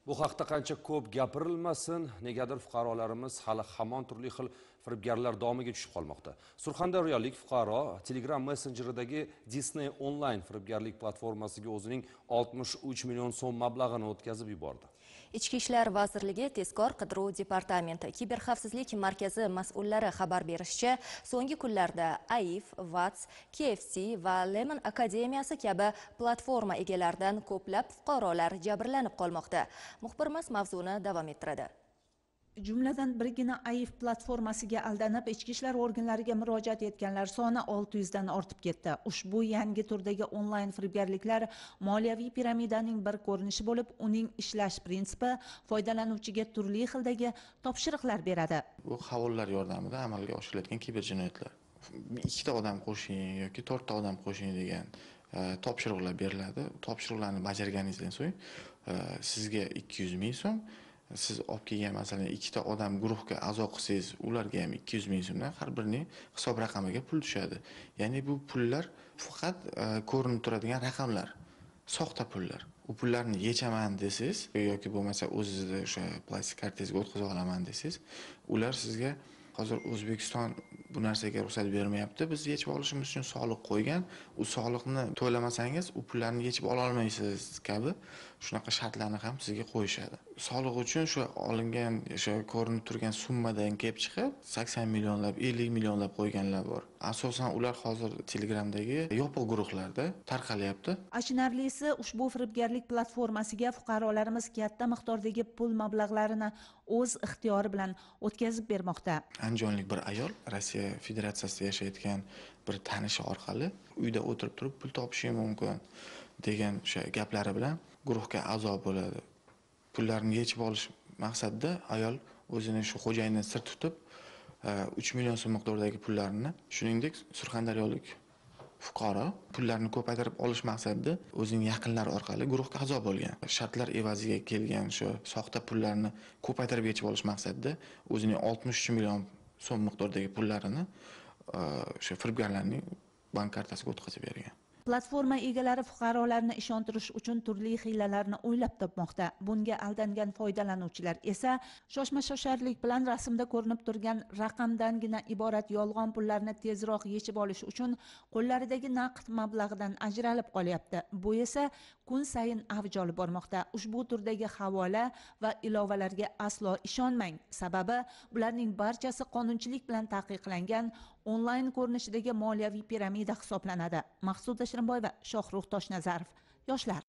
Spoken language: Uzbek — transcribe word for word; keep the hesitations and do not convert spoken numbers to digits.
Bu haqda qancha ko'p gapirilmasin, negadir fuqarolarimiz hali hamon turli xil firibgarlar domiga tushib qolmoqda. Surxondaryolik fuqaro Telegram messenjeridagi Disney Online firibgarlik platformasiga o'zining oltmish uch million so'm mablag'ini o'tkazib yubordi. Ichki ishlar vazirligi tezkor qidiruv departamenti kiberxavfsizlik markazi mas'ullari xabar berishicha, so'nggi kunlarda A I F, Wats, K F C va Lemon akademiyasi kabi platforma egalaridan ko'plab fuqarolar jabrlanib qolmoqda. Muxbirimiz mavzuni davom ettiradi. Jumladan birgina A I F platformasiga aldanib ichki ishlar organlariga murojaat etganlar soni olti yuz dan ortib ketdi. Ushbu yangi turdagi onlayn firibgarliklar moliyaviy piramidaning bir ko'rinishi bo'lib, uning ishlash prinsipi foydalanuvchiga turli xildagi topshiriqlar beradi. Bu havollar yordamida amalga oshiriladigan kiber jinoyatlar. ikkita odam qo'shing yoki to'rtta odam qo'shing degan topshiriqlar beriladi. Topshiriqlarni bajarganingizdan so'ng sizga ikki yuz ming so'm, siz olib kelgan masalan ikkita odam guruhga a'zo qilsangiz, ularga ham ikki yuz ming so'mdan har birining hisob raqamiga pul tushadi. Ya'ni bu pullar faqat ko'rinib turadigan raqamlar, soxta pullar. U pullarni yechaman desangiz yoki bo'lmasa o'zingizning o'sha plastik kartangizga o'tkazib olaman desangiz, ular sizga hozir O'zbekiston bu narsaga ruxsat bermayapti. Biz yechib olishimiz uchun soliq qo'ygan, u soliqni to'lamasangiz u pullarni yechib ola olmaysiz kabi shunaqa shartlarni ham sizga qo'yishadi. Soliq uchun shu olingan o'sha ko'rinib turgan summadan kelib chiqib sakson millionlab, ellik millionlab qo'yganlar bor. Asosan ular hozir Telegramdagi yopiq guruhlarda tarqalyapti. Achinarlisi, ushbu firibgarlik platformasiga fuqarolarimiz katta miqdordagi pul mablag'larini o'z ixtiyori bilan o'tkazib bermoqda. Andijonlik bir ayol Rossiya Federatsiyasida yashayotgan bir tanishi orqali uyda o'tirib turib pul topishi mumkin degan o'sha gaplari bilan guruhga a'zo bo'ladi. Pullarni yechib olish maqsadida ayol o'zining shu xo'jayinidan sir tutib uch million so'm miqdoridagi pullarini, shuningdek Surxondaryolik fuqaro pullarni ko'paytirib olish maqsadida o'zining yaqinlari orqali guruhga a'zo bo'lgan. Shartlar evaziga kelgan shu soxta pullarni ko'paytirib yechib olish maqsadida o'zining oltmish uch million so'm miqdoridagi pullarini o'sha firibgarlarning bank kartasiga o'tkazib bergan. Platforma egalari fuqarolarni ishontirish uchun turli hiylalarni o'ylab topmoqda. Bunga aldangan foydalanuvchilar esa shoshma-shosharlik bilan rasmda ko'rinib turgan raqamdangina iborat yolg'on pullarni tezroq yechib olish uchun qo'llaridagi naqd mablag'dan ajralib qolyapti. Bu esa kun sayin avj olib bormoqda. Ushbu turdagi havola va ilovalarga aslo ishonmang. Sababi bularning barchasi qonunchilik bilan taqiqlangan onlayn ko'rinishidagi moliyaviy piramida hisoblanadi. Maqsud Shirinboyeva, Shohrux Toshnazarov, yoshlar.